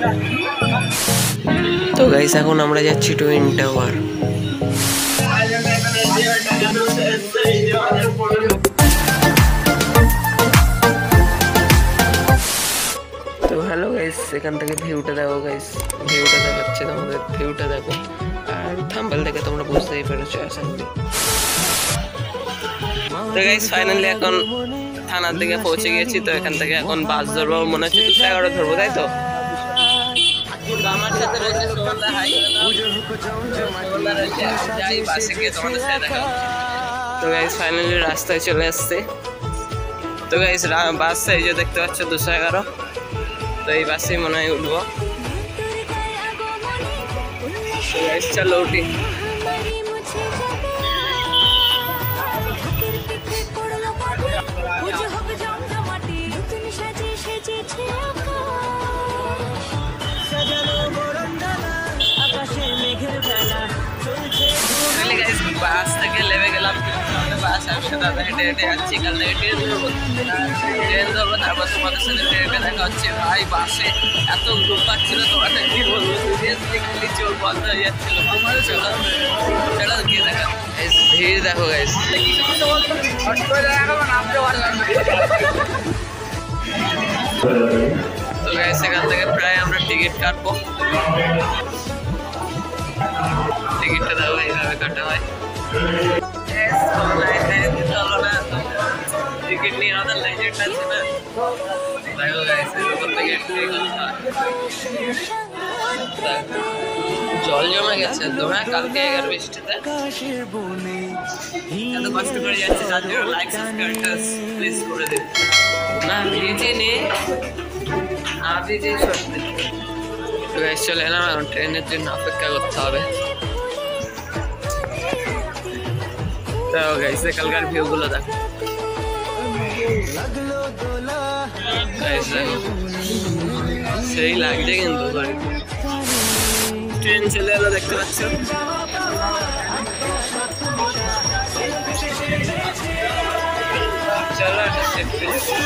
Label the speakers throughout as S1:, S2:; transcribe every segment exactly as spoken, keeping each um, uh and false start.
S1: তো গাইস এখন আমরা যাচ্ছি টুইন টাওয়ার। তো হ্যালো গাইস, এখান থেকে ভিউটা দেখো গাইস, ভিউটা দেখাচ্ছে তোমাদের, ভিউটা দেখো। আর থাম্বনেল দেখে তোমরা বুঝতেই পেরেছো আশা করি। তো গাইস ফাইনালি এখন থানার দিকে পৌঁছে গেছি। তো এখান থেকে এখন বাস ধরবো, মনে হচ্ছে দুশো এগারো ধরবো, তাই তো? আমার সাথে রয়েছে সুমনদা, হাই। যাই বাসে গিয়ে তোমাদের সাথে দেখা হচ্ছে। তো গাইস ফাইনালি রাস্তায় চলে আসছে। তো গাইস বাস এই যে দেখতে পাচ্ছ দুশো এগারো। তো এই বাসেই মনে হয় উঠবো। তো গাইস চলো উঠি। বাস থেকে নেমে গেলাম, বাস আসছে, দাদা হেঁটে হেঁটে যাচ্ছি। কাল থেকে ট্রেন ধরবো, ট্রেন ধরবো তারপর তোমাদের সাথে ট্রেনে দেখা হচ্ছে। ভাই বাসে এত গ্রুপ পাচ্ছিল, তোমাদের কি বলবো, সিরিয়াসলি চোখ বন্ধ হয়ে যাচ্ছিল। চলো চলো গিয়ে দেখা। ভিড় দেখো গাইস। তো গাইস এখান থেকে প্রায় আমরা টিকিট কাটবো। টিকিটটা দেখো এইভাবে কাটা হয়। চলো না, টিকিট নিয়ে আমাদের লাইনে টানছে না। দেখো গাইস এরকম থেকে জল জমে গেছে। তোমরা কালকে এগারো বৃষ্টিতে এত কষ্ট করে যাচ্ছে, তার জন্য লাইক সাবস্ক্রাইবটা প্লিজ করে দিন। না ভিজে নে, না ভিজে সত্যি। তো গাইস চলে এলাম, এখন ট্রেনের জন্য অপেক্ষা করতে হবে। দেখো গাইস কালকার ভিউ গুলো দেখো। গাইস দেখো সেই লাগছে কিন্তু ট্রেন চলে এলো, দেখতে পাচ্ছ। চলো একটা সেফটি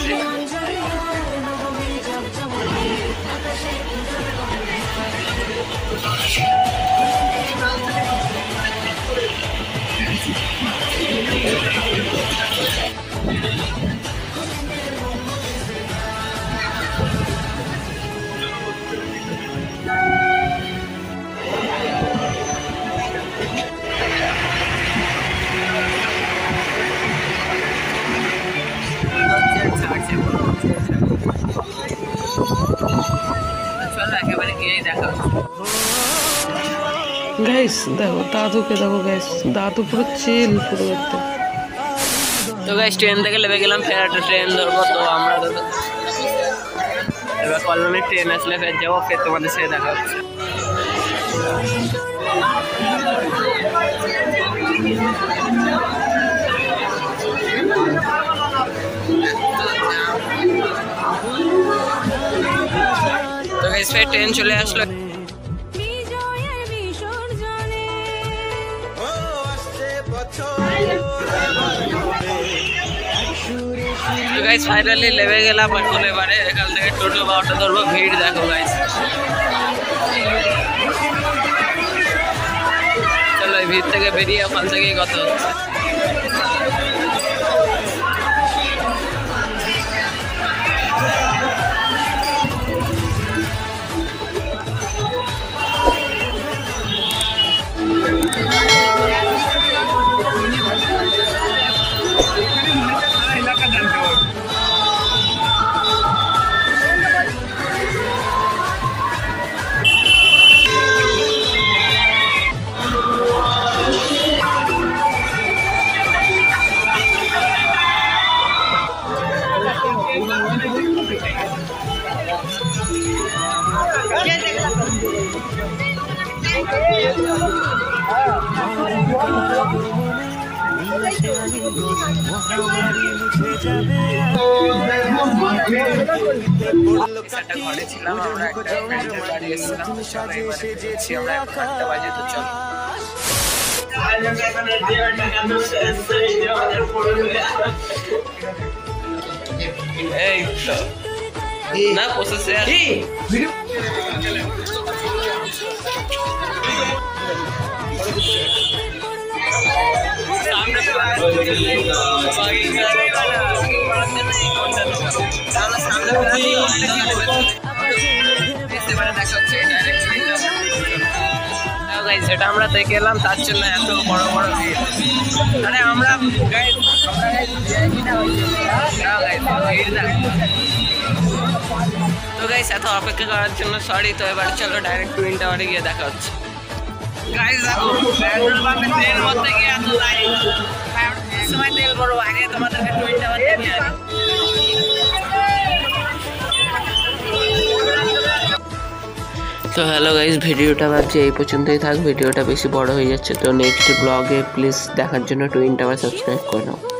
S1: গাইস দেখো দাদুকে দেখো গাইস, দাদু পুরো চিল পুরো একদম। তো গাইস ট্রেন থেকে লেবে গেলাম, ফের একটা ট্রেন ধরবো। তো আমরা এবার কলোনি ট্রেন আসলে ফের যাবো, ফের তোমাদের সাথে দেখা হচ্ছে। তো গাইস ফের ট্রেন চলে আসলো। তো গাইস ফাইনালি লেবে গেলাম এখন। এবারে এখান থেকে টোটো বা অটো ধরবো। ভিড় দেখো গাইস। চলো এই ভিড় থেকে বেরিয়ে ওখান থেকেই কথা হচ্ছে। ঘরে ছিলাম আমরা, একটা ফ্রেন্ডের বাড়ি এসেছিলাম। আমরা এখন আটটা বাজে, তো চলো। এই তো না প্রসেসে যেটা আমরা দেখে এলাম তার জন্য এত বড় বড় ভিড়। আরে আমরা তো গাইস এত অপেক্ষা করার জন্য সরি। তো এবার চলো ডাইরেক্ট টুইন টাওয়ারে গিয়ে দেখা হচ্ছে। গাইস দেখো পেট্রোল পাম্পে তেল ভরতে গিয়ে এত লাইন, সময় তেল ভরবো আগে তোমাদেরকে টুইন টাওয়ার নিয়ে আসি। তো হ্যালো গাইস, ভিডিওটা ভাবছি এই পর্যন্তই থাক। ভিডিওটা বেশি বড় হয়ে যাচ্ছে, তো নেক্সট ব্লগে প্লিজ দেখার জন্য টুইন টাওয়ার সাবস্ক্রাইব করে নাও।